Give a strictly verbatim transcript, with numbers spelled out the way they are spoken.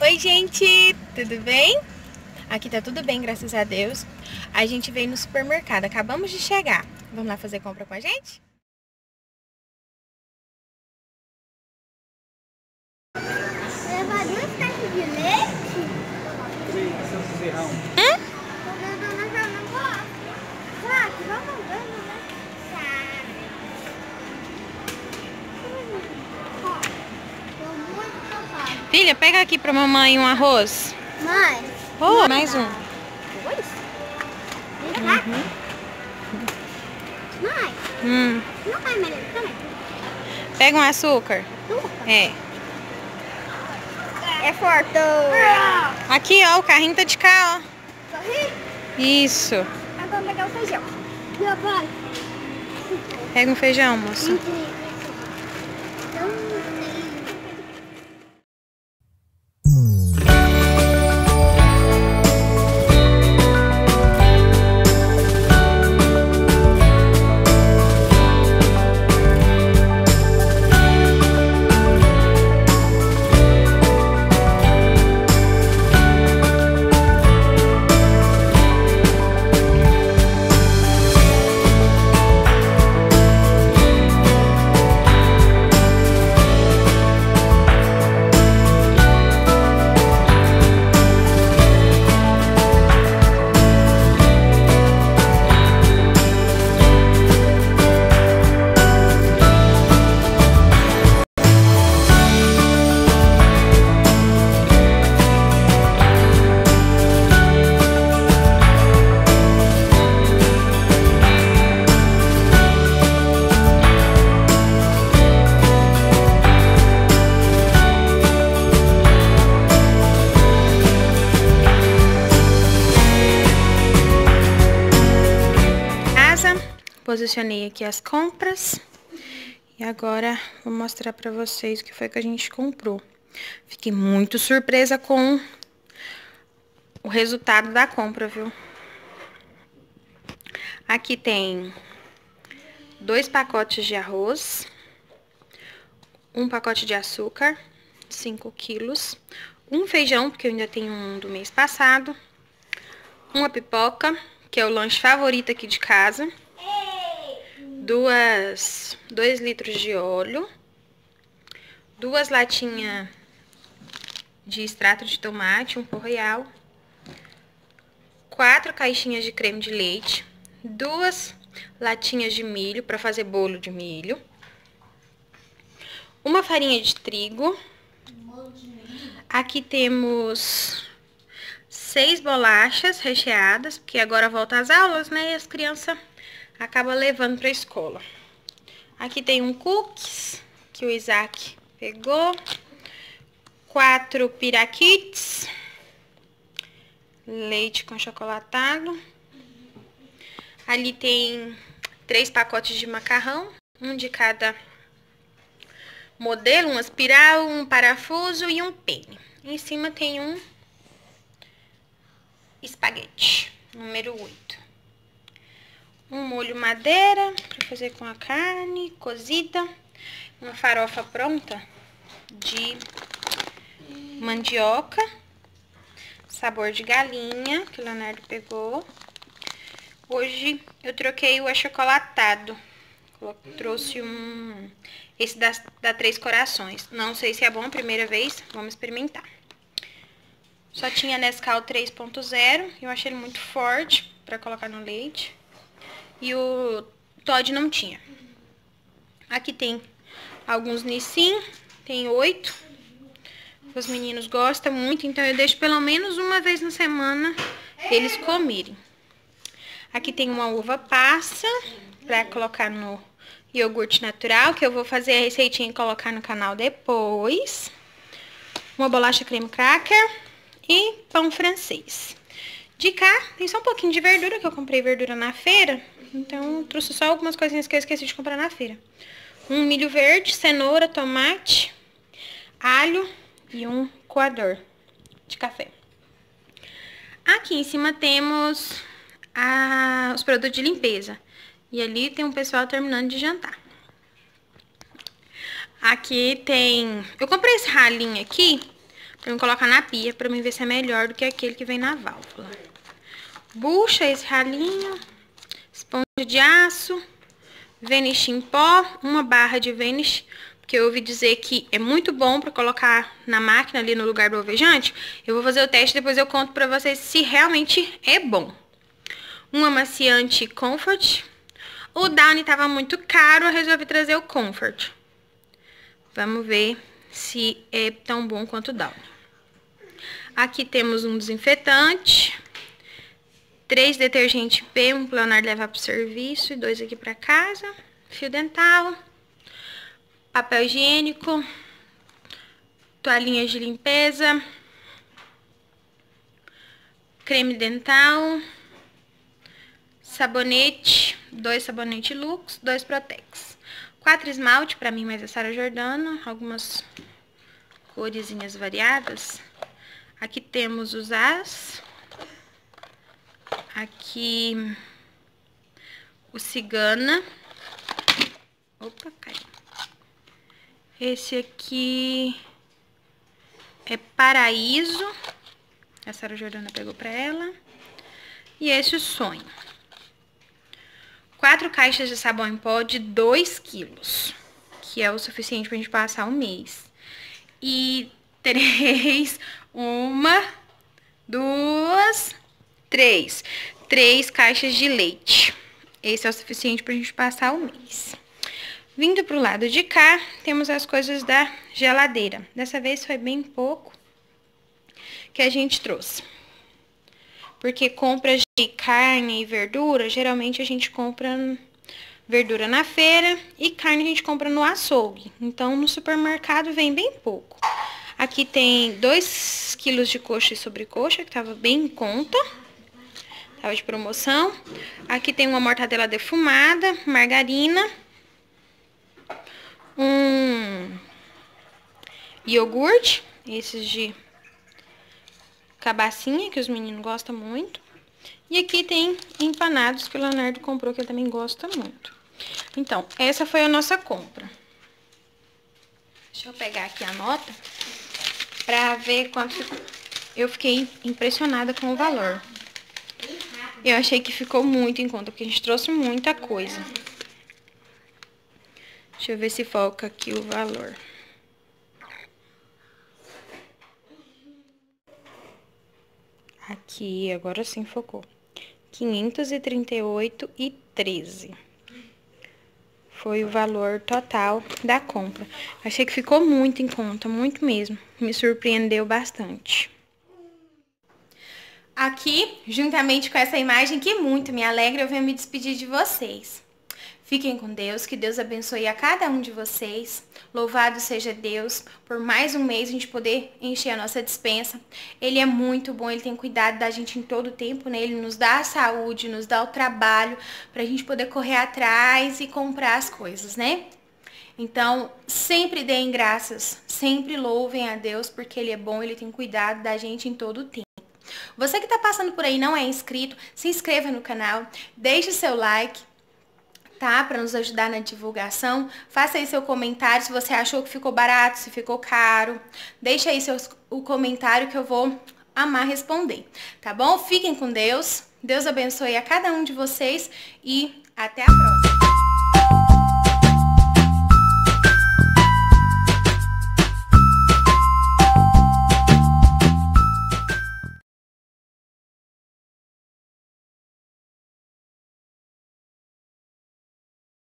Oi, gente! Tudo bem? Aqui tá tudo bem, graças a Deus. A gente veio no supermercado, acabamos de chegar. Vamos lá fazer compra com a gente? Levar duas caixas de leite? Hum? Filha, pega aqui pra mamãe um arroz. Mãe. Oh, mais um. Dois? Uhum. Mãe, Hum. não vai melhor também? Pega um açúcar. Açúcar? É. É forte. Aqui, ó, o carrinho tá de cá, ó. Isso. Agora vamos pegar o feijão. Meu pai. Pega um feijão, moça. Posicionei aqui as compras e agora vou mostrar pra vocês o que foi que a gente comprou. Fiquei muito surpresa com o resultado da compra, viu? Aqui tem dois pacotes de arroz, um pacote de açúcar, cinco quilos, um feijão, porque eu ainda tenho um do mês passado, uma pipoca, que é o lanche favorito aqui de casa, duas, dois litros de óleo, duas latinhas de extrato de tomate, um pó real, quatro caixinhas de creme de leite, duas latinhas de milho para fazer bolo de milho, uma farinha de trigo. Aqui temos seis bolachas recheadas, porque agora volta às aulas, né? E as crianças acaba levando pra escola. Aqui tem um cookies que o Isaac pegou. Quatro piraquites. Leite com chocolatado. Ali tem três pacotes de macarrão. Um de cada modelo. Um espiral, um parafuso e um pene. Em cima tem um espaguete, número oito. Um molho madeira para fazer com a carne cozida, uma farofa pronta de mandioca, sabor de galinha, que o Leonardo pegou. Hoje eu troquei o achocolatado, trouxe um, esse da, da Três Corações. Não sei se é bom a primeira vez, vamos experimentar. Só tinha Nescau três ponto zero, eu achei ele muito forte para colocar no leite. E o Toddy não tinha. Aqui tem alguns Nissin, tem oito. Os meninos gostam muito, então eu deixo pelo menos uma vez na semana eles comerem. Aqui tem uma uva passa para colocar no iogurte natural, que eu vou fazer a receitinha e colocar no canal depois. Uma bolacha creme cracker e pão francês. De cá, tem só um pouquinho de verdura, que eu comprei verdura na feira. Então, trouxe só algumas coisinhas que eu esqueci de comprar na feira. Um milho verde, cenoura, tomate, alho e um coador de café. Aqui em cima temos a, os produtos de limpeza. E ali tem um pessoal terminando de jantar. Aqui tem... Eu comprei esse ralinho aqui pra eu colocar na pia, pra mim ver se é melhor do que aquele que vem na válvula. Bucha, esse ralinho, esponja de aço, Vanish em pó, uma barra de Vanish, porque eu ouvi dizer que é muito bom pra colocar na máquina ali no lugar do alvejante. Eu vou fazer o teste, depois eu conto pra vocês se realmente é bom. Um amaciante Comfort. O Downy tava muito caro, eu resolvi trazer o Comfort. Vamos ver se é tão bom quanto o Downy. Aqui temos um desinfetante, três detergente P, um pro Leonardo levar pro serviço e dois aqui pra casa. Fio dental, papel higiênico, toalhinhas de limpeza, creme dental, sabonete, dois sabonete Lux, dois Protex. Quatro esmalte, pra mim, mais a Sara Jordana, algumas coresinhas variadas. Aqui temos os as. Aqui o Cigana. Opa, caiu. Esse aqui é Paraíso. A Sara Jordana pegou pra ela. E esse o Sonho. Quatro caixas de sabão em pó de dois quilos, que é o suficiente pra gente passar um mês. E três, uma, duas, três. Três caixas de leite. Esse é o suficiente pra gente passar um mês. Vindo pro lado de cá, temos as coisas da geladeira. Dessa vez foi bem pouco que a gente trouxe. Porque compras de carne e verdura, geralmente a gente compra verdura na feira e carne a gente compra no açougue. Então, no supermercado vem bem pouco. Aqui tem dois quilos de coxa e sobrecoxa, que tava bem em conta. Tava de promoção. Aqui tem uma mortadela defumada, margarina, um iogurte, esses de cabacinha, que os meninos gostam muito. E aqui tem empanados que o Leonardo comprou, que ele também gosta muito. Então, essa foi a nossa compra. Deixa eu pegar aqui a nota pra ver quanto ficou. Eu fiquei impressionada com o valor. Eu achei que ficou muito em conta, porque a gente trouxe muita coisa. Deixa eu ver se foca aqui o valor. Aqui, agora sim focou. quinhentos e trinta e oito reais e treze centavos. Foi o valor total da compra. Achei que ficou muito em conta, muito mesmo. Me surpreendeu bastante. Aqui, juntamente com essa imagem que muito me alegra, eu venho me despedir de vocês. Fiquem com Deus, que Deus abençoe a cada um de vocês. Louvado seja Deus por mais um mês a gente poder encher a nossa despensa. Ele é muito bom, ele tem cuidado da gente em todo o tempo, né? Ele nos dá a saúde, nos dá o trabalho pra gente poder correr atrás e comprar as coisas, né? Então, sempre deem graças, sempre louvem a Deus, porque ele é bom, ele tem cuidado da gente em todo o tempo. Você que tá passando por aí e não é inscrito, se inscreva no canal, deixe seu like, tá? Para nos ajudar na divulgação. Faça aí seu comentário se você achou que ficou barato, se ficou caro. Deixa aí seu, o comentário que eu vou amar responder, tá bom? Fiquem com Deus. Deus abençoe a cada um de vocês e até a próxima.